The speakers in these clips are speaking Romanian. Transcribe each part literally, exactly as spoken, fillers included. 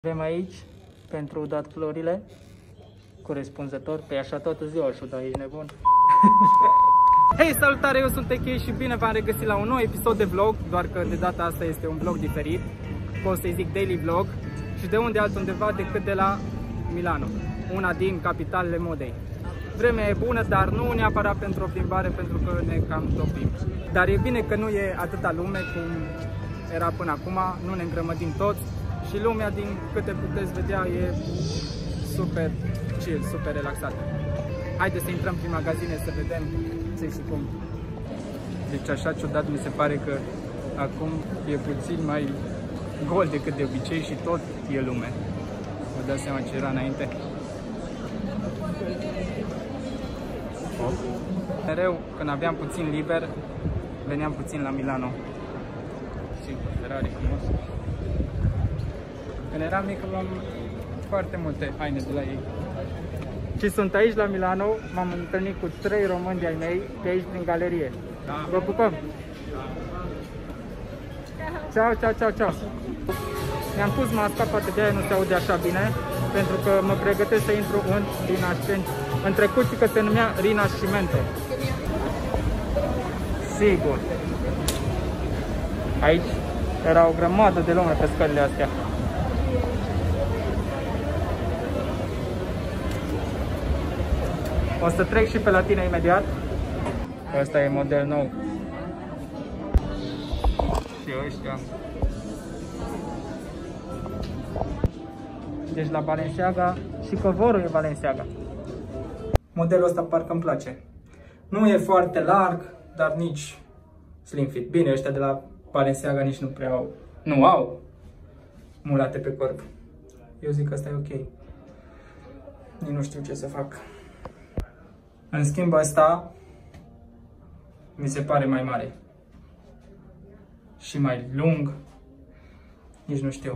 Avem aici pentru dat florile corespunzător, pe așa toată ziua și da, ești nebun. Hei, salutare, eu sunt Echei și bine v-am regăsit la un nou episod de vlog, doar că de data asta este un vlog diferit, pot să-i zic daily vlog, și de unde altundeva decât de la Milano, una din capitalele modei. Vremea e bună, dar nu neapărat pentru o plimbare, pentru că ne cam topim. Dar e bine că nu e atâta lume cum era până acum, nu ne îngrămădim toți și lumea, din câte puteți vedea, e super chill, super relaxată. Haideți să intrăm prin magazine să vedem ce și cum. Deci așa ciudat mi se pare că acum e puțin mai gol decât de obicei și tot e lume. Vă dați seama ce era înainte? Oh. Mereu, când aveam puțin liber, veneam puțin la Milano. Sigur, Ferrari frumos. Când eram mic, luam foarte multe haine de la ei. Și sunt aici la Milano, m-am întâlnit cu trei români de-ai mei, pe aici prin galerie. Da. Vă pupăm! Ciao, ciao, ciao, ciao! Mi-am pus masca, poate de-aia nu se aude așa bine, pentru că mă pregătesc să intru în Rinascimento. În trecut că se numea Rinascimento. Sigur! Aici era o grămadă de lume pe scările astea. O să trec și pe la tine imediat. Ăsta e model nou. Și ăștia. Deci la Balenciaga și covorul e Balenciaga. Modelul ăsta parcă îmi place. Nu e foarte larg, dar nici slim fit. Bine, ăștia de la Balenciaga nici nu prea au. Nu au mulate pe corp. Eu zic că ăsta e ok. Nici nu știu ce să fac. În schimb, ăsta mi se pare mai mare și mai lung, nici nu știu.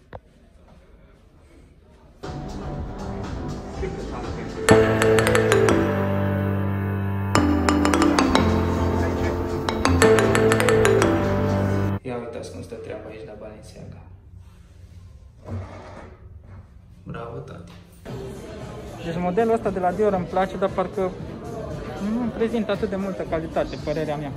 Ia uitați cum stă treaba aici la Balenciaga. Bravo, tati! Deci modelul ăsta de la Dior îmi place, dar parcă nu îmi prezintă atât de multă calitate, părerea mea.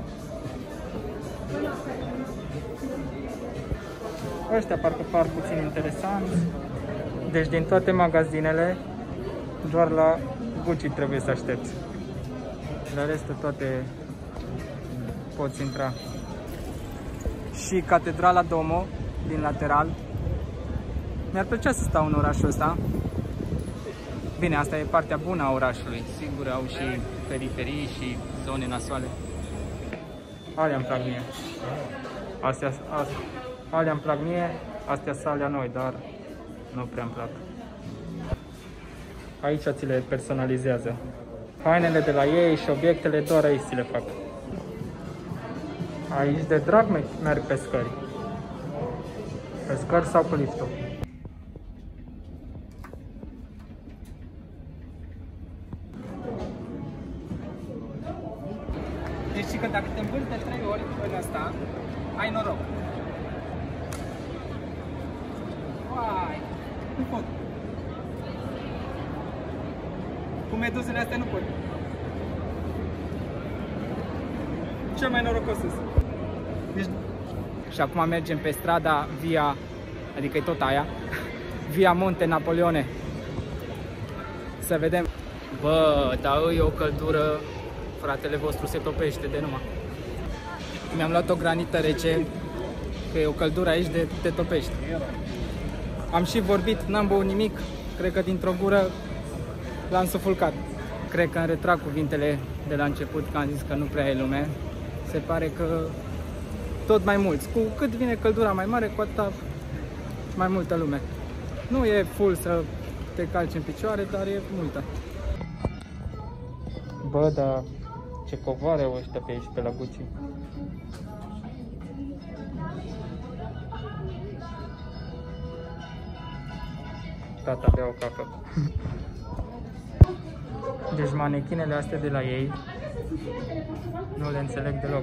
Ăștia parcă par puțin interesanți. Deci din toate magazinele, doar la Gucci trebuie să aștepți. La restul toate poți intra. Și Catedrala Domo din lateral. Mi-ar plăcea să stau în orașul ăsta. Bine, asta e partea bună a orașului. Sigur, au și periferii și zone nasoale. Alea îmi plac mie. Astea, astea, alea îmi plac mie, astea sunt alea noi, dar nu prea îmi plac. Aici ți le personalizează. Hainele de la ei și obiectele doar aici ți le fac. Aici de drag merg pe scări. Pe scări sau pe liftul. Deci că dacă te învârți de trei ori în asta, ai noroc. Uai, nu pot. Cu meduzele astea nu pot. Cel mai norocos sunt. Deci... Și acum mergem pe strada Via, adică e tot aia, Via Monte Napoleone. Să vedem. Bă, dar e o căldură. Fratele vostru se topește de numai. Mi-am luat o granită rece, că e o căldură aici de te topești. Am și vorbit, n-am băut nimic, cred că dintr-o gură l-am sufulcat. Cred că îmi retrag cuvintele de la început, că am zis că nu prea e lume. Se pare că tot mai mulți. Cu cât vine căldura mai mare, cu atâta mai multă lume. Nu e full să te calci în picioare, dar e multă. Bă, dar ce covoare au ăștia pe aici, pe la Gucci. Tata bea o cafă. Deci manechinele astea de la ei nu le înțeleg deloc.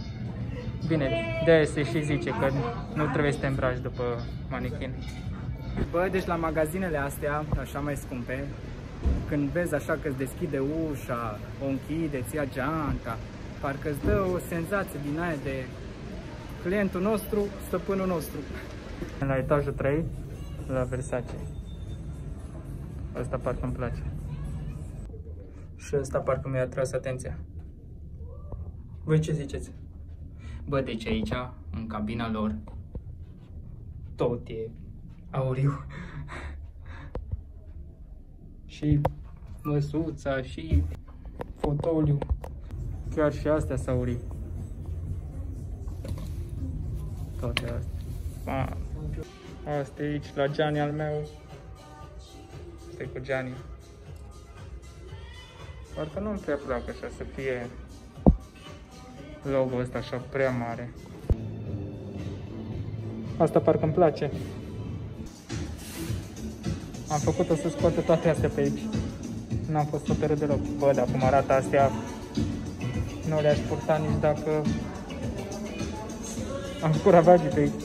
Bine, de-aia se și zice că nu trebuie să te îmbraci după manichin. Bă, deci la magazinele astea, așa mai scumpe, când vezi așa că îți deschide ușa, o închide, ți ia geanta, parcă îți dă o senzație din aia de clientul nostru, stăpânul nostru. La etajul trei, la Versace. Asta parcă îmi place. Și ăsta parcă mi-a atras atenția. Voi ce ziceți? Bă, deci aici, în cabina lor, tot e auriu. Și măsuța, și fotoliu. Chiar și astea s-au aurii. Toate astea. Asta e aici, la Gianni al meu. Asta e cu Gianni. Parcă nu-mi prea plac așa să fie logo-ul ăsta așa prea mare. Asta parcă îmi place. Am făcut-o să scoată toate astea pe aici. N-am fost hotărât deloc. Bă, dar cum arată astea, nu le-aș purta nici dacă am făcut ravagii pe aici.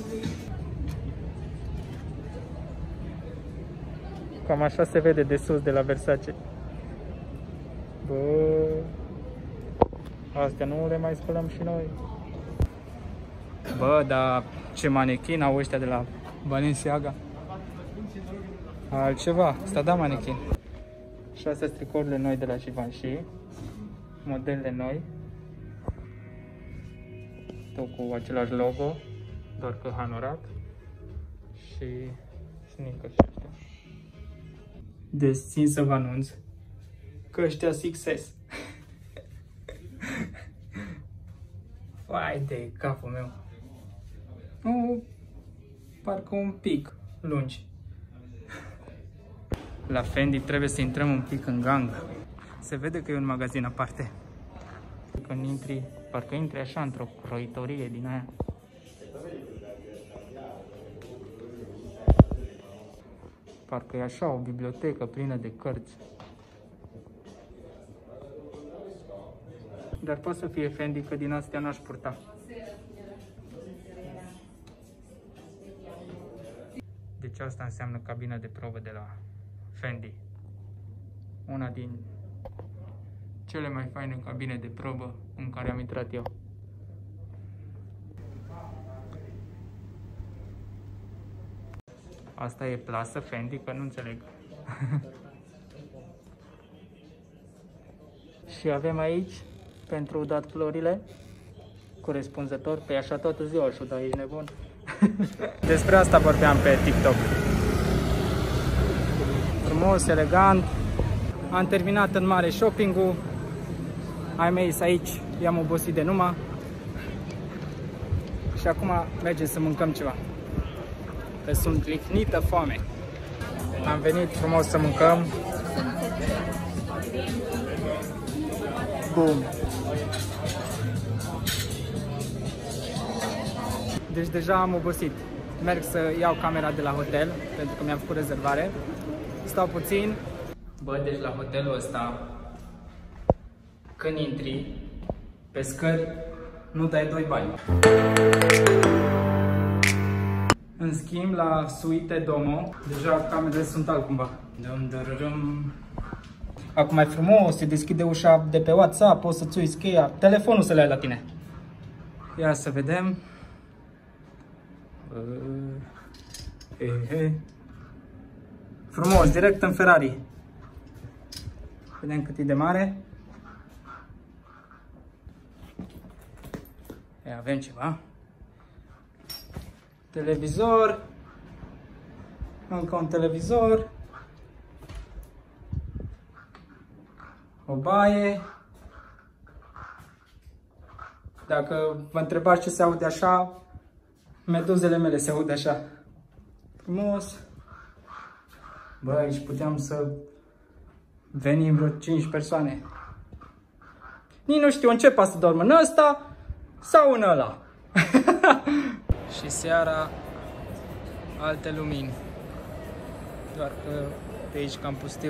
Cam așa se vede de sus de la Versace. Bă, astea nu le mai spălăm și noi. Bă, dar ce manechin au ăștia de la Balenciaga. Altceva, asta da manechin. Și astea sunt tricourile noi de la Givenchy. Modelele noi. Tot cu același logo, doar că hanorat. Și sneakers ăștia. Deci țin să vă anunț că ăștia succes. Vai de capul meu. Nu, parcă un pic lungi. La Fendi trebuie să intrăm un pic în gang. Se vede că e un magazin aparte. Când intri, parcă intri așa într-o croitorie din aia. Parcă e așa o bibliotecă plină de cărți. Dar poate să fie Fendi, că din astea n-aș purta. Deci asta înseamnă cabina de probă de la Fendi. Una din cele mai faine cabine de probă în care am intrat eu. Asta e plasă Fendi, că nu înțeleg. Și avem aici, pentru dat florile, corespunzător, pe așa toată ziua și-o dau, ești nebun? Despre asta vorbeam pe TikTok. Frumos, elegant. Am terminat în mare shopping-ul. Ai mei aici, i-am obosit de numai. Și acum mergem să mâncăm ceva. Că sunt licnită foame. Am venit frumos să mâncăm. Bum. Deci deja am obosit. Merg să iau camera de la hotel, pentru că mi-am făcut rezervare. Stau puțin. Bă, deci la hotelul ăsta, când intri pe scări, nu dai doi bani. În schimb, la Suite Domo, deja camerele sunt altcumva. Acum e frumos, se deschide ușa de pe WhatsApp, poți să-ți uiți cheia, telefonul să le ai la tine. Ia să vedem. Uh, eh, eh. Frumos, direct în Ferrari. Vedem cât e de mare. E, avem ceva. Televizor. Încă un televizor. O baie. Dacă vă întrebați ce se aude așa, meduzele mele se aude așa. Frumos. Bă, aici puteam să venim vreo cinci persoane. Nici nu știu în ce pas să dorm, în ăsta sau în ăla. Și seara alte lumini. Doar că pe aici cam pustiu.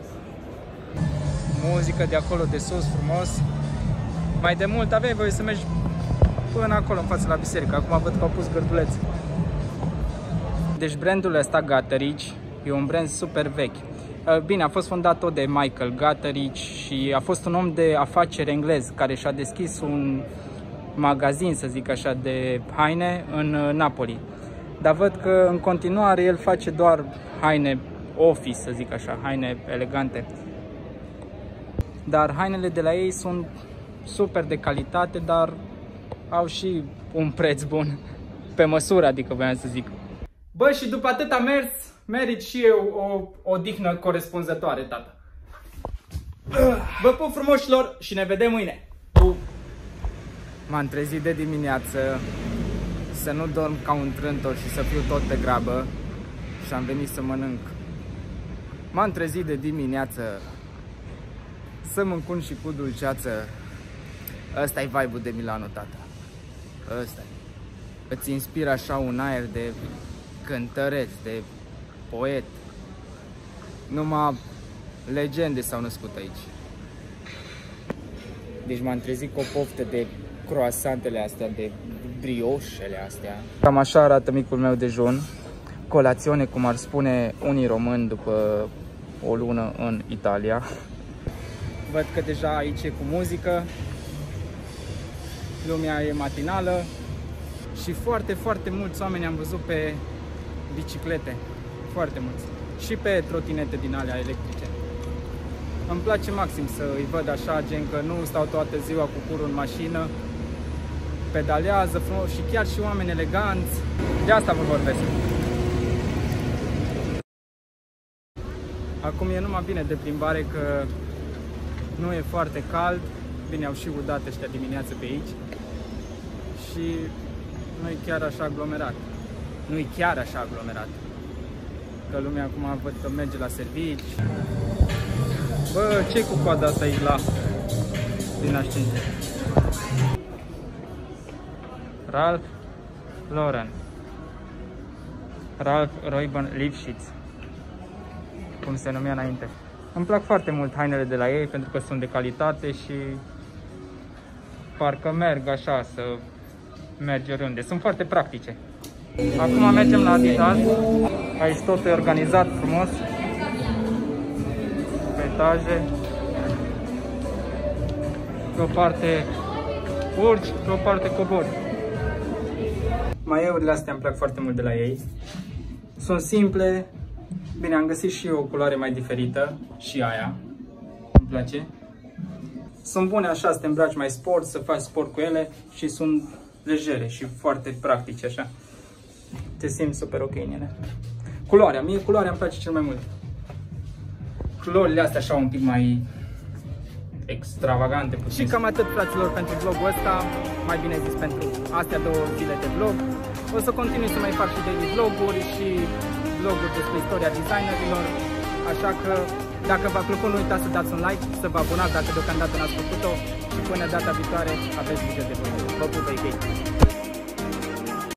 Muzică de acolo de sus, frumos. Mai de mult aveai voie să mergi până acolo în fața la biserică. Acum văd că au pus gărdulețe. deci brandul ăsta Gatherich e un brand super vechi. Bine, a fost fondat tot de Michael Gatherich și a fost un om de afaceri englez care și-a deschis un magazin, să zic așa, de haine în Napoli. Dar văd că în continuare el face doar haine office, să zic așa, haine elegante. Dar hainele de la ei sunt super de calitate, dar au și un preț bun, pe măsură, adică voiam să zic. Bă, și după atâta mers, merit și eu o odihnă corespunzătoare, tata. Vă pup frumoșilor și ne vedem mâine. M-am trezit de dimineață să nu dorm ca un trântor și să fiu tot pe grabă și am venit să mănânc. M-am trezit de dimineață să mâncun și cu dulceață. Ăsta-i vibe-ul de Milano, tata. Ăsta-i. Îți inspiră așa un aer de cântăreț, de poet. Numai legende s-au născut aici. Deci m-am trezit cu o poftă de croissantele astea, de brioșele astea. Cam așa arată micul meu dejun. Colațiune, cum ar spune unii români după o lună în Italia. Văd că deja aici e cu muzică. Lumea e matinală. Și foarte, foarte mulți oameni am văzut pe biciclete. Foarte mulți. Și pe trotinete din alea electrice. Îmi place maxim să îi văd așa, gen că nu stau toată ziua cu curul în mașină. Pedalează frumos și chiar și oameni eleganți. De asta vă vorbesc. Acum e numai bine de plimbare că nu e foarte cald. Bine, au și udat ăștia dimineață pe aici. Și nu e chiar așa aglomerat. Nu e chiar așa aglomerat. Că lumea acum văd că merge la servici. Bă, ce-i cu coada asta aici la din ascinte? Ralph Lauren. Ralph Lauren Lifshitz, cum se numea înainte. Îmi plac foarte mult hainele de la ei pentru că sunt de calitate și parcă merg așa să mergi oriunde. Sunt foarte practice. Acum mergem la Adidas. Aici totul e organizat frumos. Pe etaje. Pe o parte urci, pe o parte cobori. Maieurile astea îmi plac foarte mult de la ei. Sunt simple. Bine, am găsit și eu o culoare mai diferită. Și aia îmi place. Sunt bune așa să te îmbraci mai sport, să faci sport cu ele. Și sunt legere și foarte practice așa. Te simți super ok în ele. Culoarea, mie culoarea îmi place cel mai mult. Culorile astea așa un pic mai extravagante puțin. Și cam atât, fraților, pentru vlogul ăsta. Mai bine zis, pentru astea două zile de vlog. O să continui să mai fac și daily vloguri și vloguri despre istoria designerilor. Așa că dacă v-a plăcut, nu uitați să dați un like, să vă abonați dacă deocamdată n-ați făcut-o. Și până data viitoare, aveți grijă de voi. Vă pup, băi.